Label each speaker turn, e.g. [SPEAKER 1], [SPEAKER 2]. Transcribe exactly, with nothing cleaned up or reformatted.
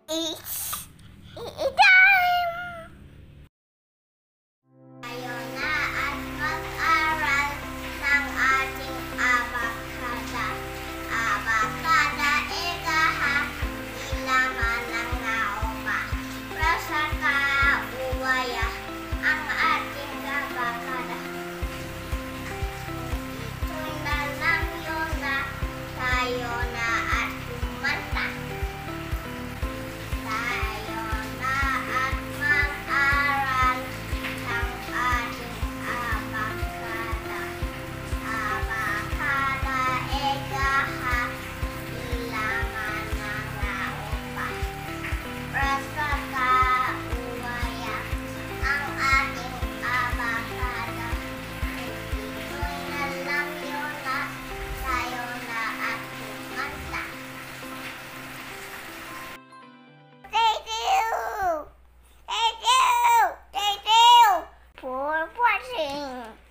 [SPEAKER 1] It's time! Tayo na at mag-aral ng ating abakada. Abakada, ikaha, ilaman ng naupa. Prasaka, uwaya, ang ating abakada. Ito'y na lang yun na tayo na at kumanta. Tayo na at mag-aral ng ating abakada. Abakada, ikaha, ilaman ng naupa. Prasaka, uwaya, ang ating abakada. Ito'y na lang yun na tayo na at kumanta. Thank you! Thank you! Thank you for watching!